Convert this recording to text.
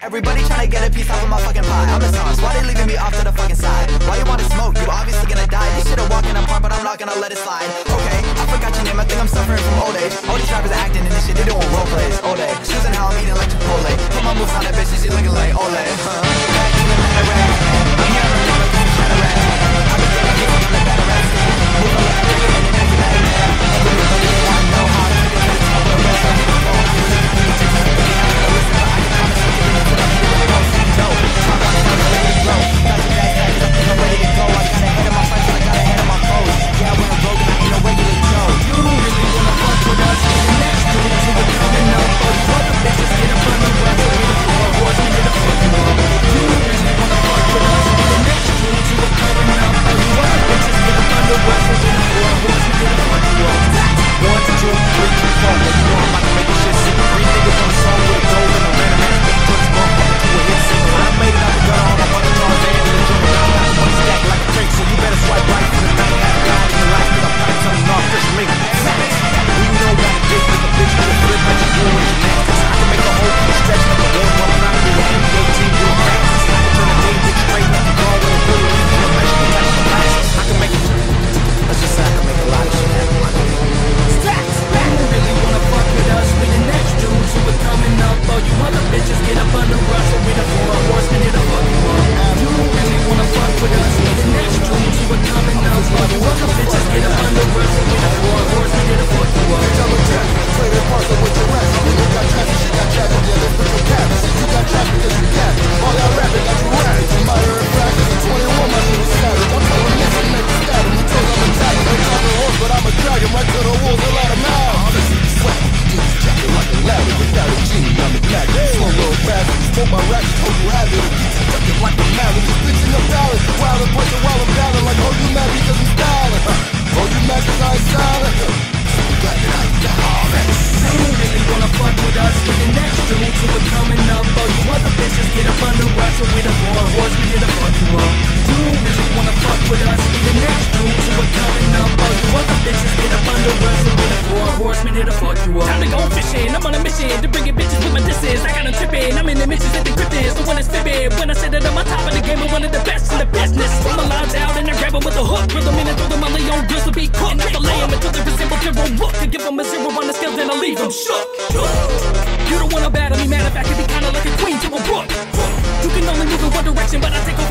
Everybody tryna get a piece off of my fucking pie. I'm the sauce, why they leaving me off to the fucking side? Why you wanna smoke? You obviously gonna die. This shit a walking apart, but I'm not gonna let it slide. Okay, I forgot your name, I think I'm suffering from old age. All these rappers are acting in this shit, they doing role plays all day. Choosing how I'm eating like Chipotle. Put my moves on that bitch and she looking like Ole. Back in the matter rap. I'm here on the number, cause I'm tryna rap. I've been getting hit from the better rap scene. Move a little bit and then make it like that. Everybody they wanna know how I took it to the top of the rest. I'm gonna go, I'm gonna take it to the beat. I'm gonna listen, but I can promise you get into the beat. No, talk on it, I'm ready to blow. Got some gas tags, I think I'm ready to go. I got ahead of my friends and I got ahead of my foes. Yeah, I went broke and I ain't no regular Joe. You really wanna fuck with us? The next dude to a coming up. But you other bitches get up on the run. So we the four horsemen get a fucking up. You really wanna fuck with us? The next dude to a coming up. But you other bitches get up on the run. So we the four horsemen get a fucking up. 1, 2, 3, 4. Like you know I'm about to make this shit sick. 3 niggas on the song with a goal and a random ass beat. Put this motherfucker to a hit single. I made it out the gutter on my fucking car van in the jungle. Now I got the money stacked like a drink. So you better swipe right for the night. Have God in your life, cause I'm probably something off just for me. You know got a dick like a bitch with a flip that you do with gymnastics. I can make a whole kid stretch like a warm up round with an NBA team doing practice. I can turn a day bitch straight like a ball with a bully. You know, measure like a glasses. I can make it. Let's just say I can make a lot of shit happen. You really wanna fuck with us? We the next dudes who are coming up. All you other bitches get up under us. So we the four horsemen here to fuck you up. You really wanna fuck with us? We the next dudes who are coming up. All you other bitches get up under us. So we the four horsemen here to fuck you up. Double check, play their parts of what you're at. You got traffic, she got traffic, yeah, let's put your caps. You got traffic, cause you cap. All that rapping got you ratted. Matter of fact, it's 21, my little savage. I'm telling this and make it stab him. You told I'm attacking, I'm talking horse, but I'm a dragon right to the wolves and let him out. Like a ladder without a genie, I'm a black. Slow roll fast, smoke my rack, told you have it. Tucking like a mallet, just bitching the ballad. While I'm punching, while I'm down, like, oh, you mad because I'm styling. Oh, you mad because I'm silent. You really wanna fuck with us? We the next dudes who are coming up. All you other bitches get up under us. So we the four horsemen here to fuck you up. You really wanna fuck with us? We the next dudes who are coming up. All you other bitches get up under us. So we the four horsemen here to fuck you up. Time to go fishing, I'm on a mission to bring in bitches with my disses. I got them tripping, I'm in the missions that the grip is. The one that's fibbing, when I said that I'm on top of the game, I'm one of the best in the business. Pull my lines out and I grab them with a hook. Rhythm in and throw them on their own grills to be cooked. Never lay them until they resemble to a rook. To give them a 0 on the scale, then I leave them shook. You don't wanna battle me, matter of fact, you be kinda like a queen to a rook. You can only move in one direction, but I take